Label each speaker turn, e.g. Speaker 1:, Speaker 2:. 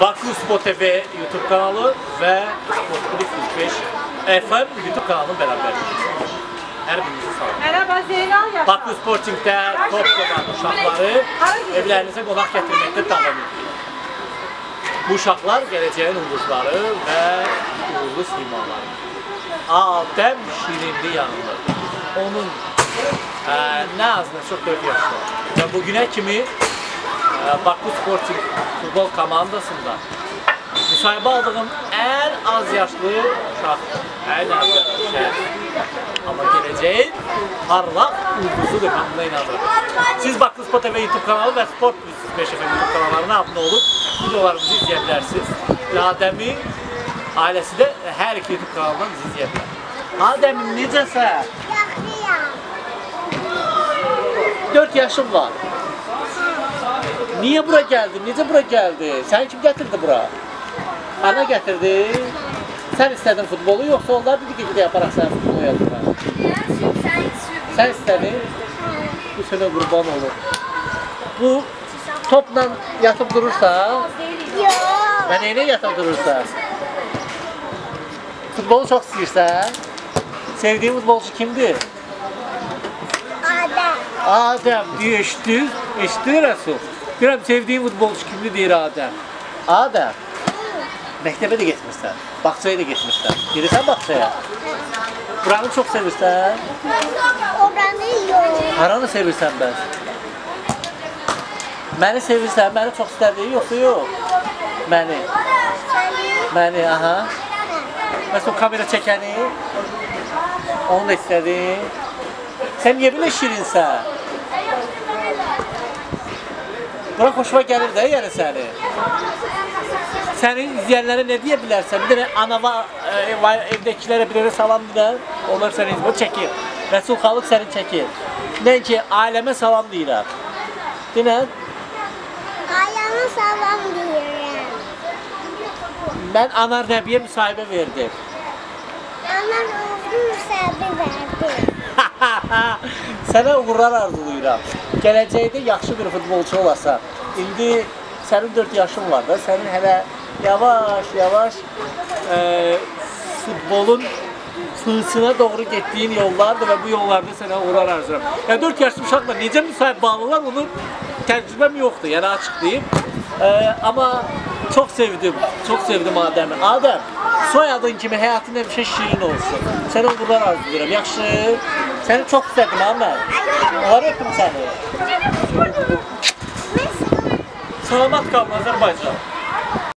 Speaker 1: Bakü Spor TV YouTube kanalı ve Sport 45 FM YouTube kanalının beraberliği. Her birinizi sağ olun.
Speaker 2: Merhaba Zeynal yaşa.
Speaker 1: Bakü Sporting'də top qaban uşaqları evlərinizə qonaq gətirməkdə davam edir. Bu uşaqlar gələcəyin ulduzları və uğurlu simaları. Adəm Şirinli yanında. Onun nə az nə çox 4 yaşı var. Və bugünə kimi Bakü Sporting futbol komandasında müsahibə aldığım ən az yaşlı uşaqdır. Ən az yaşlı şəhər. Amma gələcəyin parlaq ulduzudur, mən buna inanırım. Siz Bakü Spor TV YouTube kanalı və Sport 5 FM YouTube kanallarına abunə olub videolarımızı izləyə bilərsiniz. Adəmin ailəsi də hər iki YouTube kanalından bizi izləyə bilər. Adəmin necəsən?
Speaker 3: Yaxşıyam.
Speaker 1: 4 yaşım var. Niye bura geldin? Necə bura geldi? Səni kim gətirdi bura? Ana gətirdi. Sən istədin futbolu, yoxsa onlar dedi ki, yaparaq sən futbolu yapma? Sən istədin? Bu sənə qurban olur. Bu topla yatıp durursa?
Speaker 3: Yox.
Speaker 1: Və neynə yatıp durursa? Futbolu çox istəyirsən? Sevdiğin futbolcu kimdir?
Speaker 3: Adəm.
Speaker 1: Adəm diyor, eşitdir Rəsul. Görəm, sevdiğin futbolcu kimdir deyir Adəm. Adəm, məktəbə də getmirsən, bağçaya da getmirsən. Gelirsən bağçaya? Buranı çox sevirsən?
Speaker 3: Oranı yox.
Speaker 1: Haranı sevirsən bəs? Məni sevirsən, məni çox istədiyi yoxsa yox? Məni? Məni, aha. Bəs o kamera çəkəni? Onu da istədin. Sən niyə belə şirinsən? Bura xoşuma gəlir də yəni səni. Sənin izləyənlərə nə deyə bilərsən? Bir dənə anava, evdəkilərə bir dənə salam deyən, onlar səni izləyir, çəkir. Rəsul xalıq səni çəkir. Deyən ki, ailəmə salam deyirəm. Deyən?
Speaker 3: Ayağına salam deyirəm.
Speaker 1: Mən Anar Nəbiyə müsahibə verdim.
Speaker 3: Anar oğlum müsahibə verdi.
Speaker 1: Sənə uğurlar arzuluyuram. Gələcəkdə yaxşı bir futbolçu olasan. İndi sənin 4 yaşın var da, sənin hələ yavaş-yavaş futbolun fırsına doğru getdiyin yollardır və bu yollarda sənə uğurlar arzulayıram. Yəni 4 yaşlı uşaqla necə müsahib bağlılar, onun təcrübəm yoxdur, yəni açıq deyim. Amma çox sevdim Adəmi. Adəm, soyadın kimi həyatın həmişə şirin olsun. Sənə uğurlar arzulayıram, yaxşı? Səni çox istədim ha mən. Onlar öpüm səni. Salamat qalın Azərbaycan.